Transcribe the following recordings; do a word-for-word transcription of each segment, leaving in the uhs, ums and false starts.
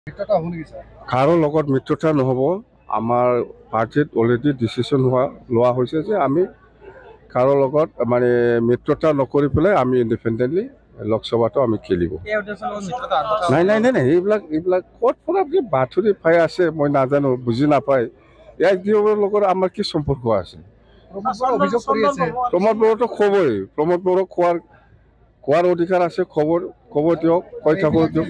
কাৰো লগত মিত্ৰতা নহ'ব। আমাৰ পাৰ্টিত অলৰেডি ডিচিশ্যন হোৱা লোৱা হৈছে যে আমি কাৰো লগত মানে মিত্ৰতা নকৰি পেলাই আমি ইণ্ডিপেণ্ডেণ্টলি লোকসভাটো আমি খেলিব। নাই নাই নাই নাই এইবিলাক এইবিলাক ক'ত পৰা বাতৰি পাই আছে মই নাজানো, বুজি নাপায়। ইয়াৰ দিনৰ লগত আমাৰ কি সম্পৰ্ক আছে? প্ৰমোদ বড়োতো খবই, প্ৰমোদ বড়োক খোৱাৰ কোৱাৰ অধিকাৰ আছে, খবৰ ক'ব দিয়ক, কৈ থাকক দিয়ক।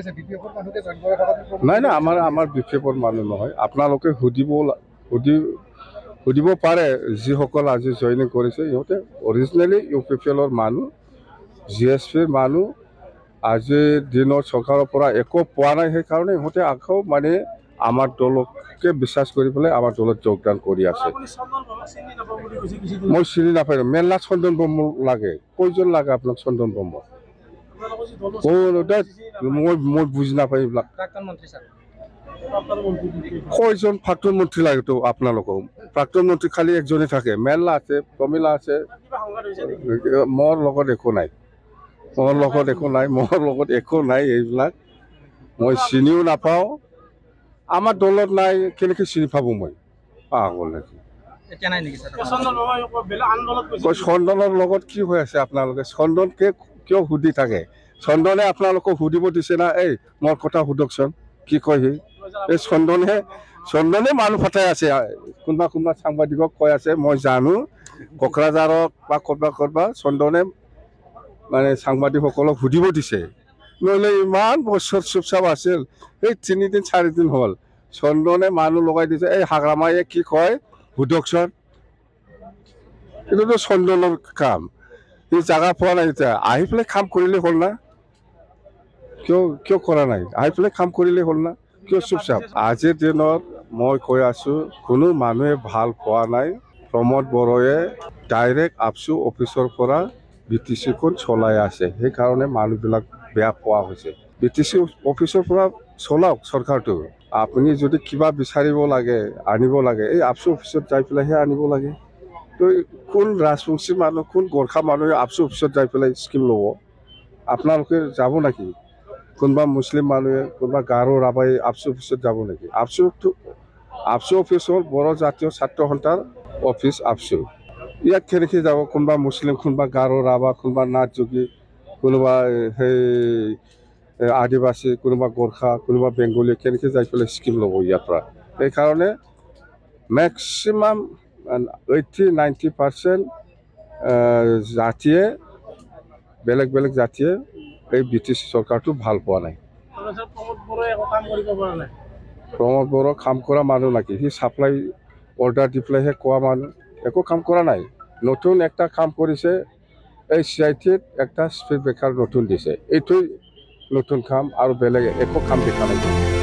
নাই নাই আমাৰ আমাৰ বি পি এফৰ মানুহ নহয়। আপোনালোকে সুধিব সুধি সুধিব পাৰে যিসকল আজি জইনিং কৰিছে সিহঁতে অৰিজিনেলি ইউ পি পি এলৰ মানুহ, জি এছ পিৰ মানুহ। আজিৰ দিনত চৰকাৰৰ পৰা একো পোৱা নাই, সেইকাৰণে সিহঁতে আকৌ মানে আমাৰ দলকে বিশ্বাস কৰি পেলাই আমাৰ দলত যোগদান কৰি আছে। মই চিনি নাপাওঁ। মেলা চন্দন ব্ৰহ্ম লাগে, কয়জন লাগে আপোনাক চন্দন ব্ৰহ্ম? মই মই বুজি নাপাওঁ এইবিলাক। কয়জন প্ৰাক্তন মন্ত্ৰী লাগেতো আপোনালোকক? প্ৰাক্তন মন্ত্ৰী খালি একজনে থাকে। মেলা আছে, প্ৰমিলা আছে। মোৰ লগত একো নাই, মোৰ লগত একো নাই, মোৰ লগত একো নাই। এইবিলাক মই চিনিও নাপাওঁ। আমাৰ দলত নাই, কেনেকৈ চিনি পাব মই? পাগল নেকি? চন্দনৰ লগত কি হৈ আছে আপোনালোকে? চন্দনকে কিয় সুধি থাকে? চন্দনে আপোনালোকক সুধিব দিছে না, এই মোৰ কথা সোধকচোন কি কয় সি? এই চন্দনে চন্দনে মানুহ পঠাই আছে। কোনোবা কোনোবা সাংবাদিকক কৈ আছে, মই জানো কোকৰাঝাৰক বা ক'ৰবা ক'ৰবা চন্দনে মানে সাংবাদিকসকলক সুধিব দিছে। নহ'লে ইমান বছৰ চুপচাপ আছিল, এই তিনিদিন চাৰিদিন হ'ল চন্দনে মানুহ লগাই দিছে, এই হাগ্ৰামায়ে কি কয় সোধকচোন। এইটোতো চন্দনৰ কাম। সি জাগা পোৱা নাই, এতিয়া আহি পেলাই কাম কৰিলে হ'ল না? কিয় কিয় কৰা নাই? আহি পেলাই কাম কৰিলে হ'ল না? কিয় চুপচাপ? আজিৰ দিনত মই কৈ আছোঁ, কোনো মানুহে ভাল পোৱা নাই। প্ৰমোদ বড়োৱে ডাইৰেক্ট আপচু অফিচৰ পৰা বি টি চিখন চলাই আছে, সেইকাৰণে মানুহবিলাক বেয়া পোৱা হৈছে। বি টি চি অফিচৰ পৰা চলাওক চৰকাৰটো। আপুনি যদি কিবা বিচাৰিব লাগে, আনিব লাগে, এই আপচু অফিচত যাই পেলাইহে আনিব লাগে। তো কোন ৰাজবংশী মানুহ, কোন গোৰ্খা মানুহে আপচু অফিচত যাই পেলাই স্কিম ল'ব? আপোনালোকে যাব নেকি? কোনোবা মুছলিম মানুহে, কোনোবা গাৰো ৰাভাই আপচু অফিচত যাব নেকি? আপচু আপচু অফিচ হ'ল বড়ো জাতীয় ছাত্ৰ সন্থাৰ অফিচ আপচু। ইয়াত কেনেকৈ যাব? কোনোবা মুছলিম, কোনোবা গাৰো ৰাভা, কোনোবা নাথ যোগী, কোনোবা সেই আদিবাসী, কোনোবা গোৰ্খা, কোনোবা বেংগলী কেনেকৈ যাই পেলাই স্কিম ল'ব ইয়াৰ পৰা? সেইকাৰণে মেক্সিমাম এইট্টি নাইণ্টি পাৰ্চেণ্ট জাতিয়ে, বেলেগ বেলেগ জাতিয়ে এই বি টি চি চৰকাৰটো ভাল পোৱা নাই। প্ৰমোদ বড়ো কাম কৰা মানুহ নাকি? সি ছাপ্লাই অৰ্ডাৰ দি পেলাইহে কোৱা মানুহ, একো কাম কৰা নাই। নতুন একটা কাম কৰিছে, এই চি আই টিত একটা স্পীড ব্ৰেকাৰ নতুন দিছে, এইটোৱেই নতুন কাম, আৰু বেলেগ একো কাম দেখা নাই।